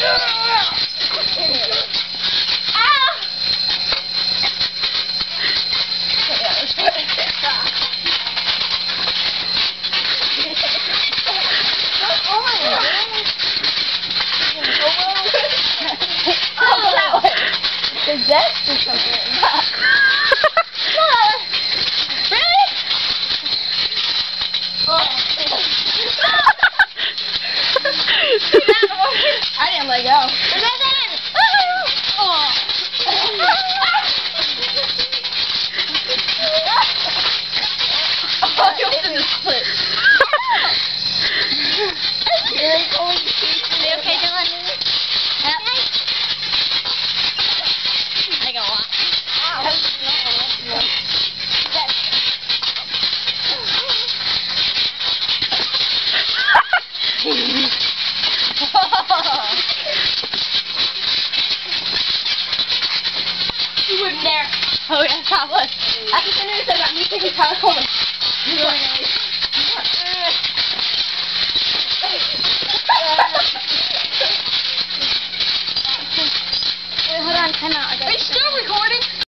Is that or something? Really? I didn't let go. You opened the split. Are you okay, Dylan? Yep. I got a lot. You weren't there. Oh yeah, that was. After the news, I got me thinking how cold. You really nice.